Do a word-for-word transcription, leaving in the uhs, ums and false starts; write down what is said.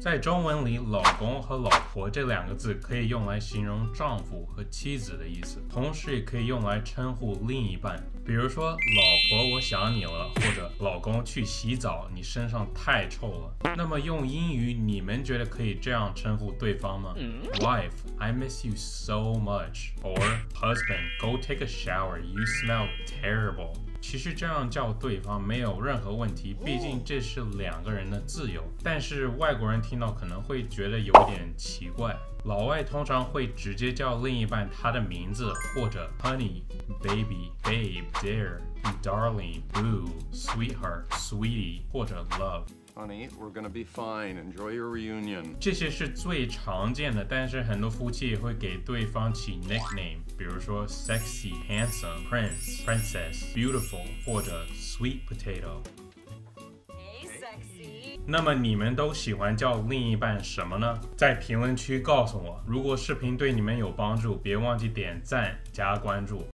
在中文里，老公和老婆这两个字可以用来形容丈夫和妻子的意思，同时也可以用来称呼另一半。比如说，老婆，我想你了，或者老公，去洗澡，你身上太臭了。那么用英语，你们觉得可以这样称呼对方吗？ Wife, I miss you so much. Or husband, go take a shower. You smell terrible. 其实这样叫对方没有任何问题，毕竟这是两个人的自由。但是外国人听到可能会觉得有点奇怪。老外通常会直接叫另一半他的名字，或者 honey, baby, babe, dear, darling, boo, sweetheart, sweetie, 或者 love。Honey, we're gonna be fine. Enjoy your reunion. 这些是最常见的，但是很多夫妻也会给对方起 nickname， 比如说 sexy, handsome, prince, princess, beautiful 或者 sweet potato。Hey, sexy. 那么你们都喜欢叫另一半什么呢？在评论区告诉我。如果视频对你们有帮助，别忘记点赞加关注。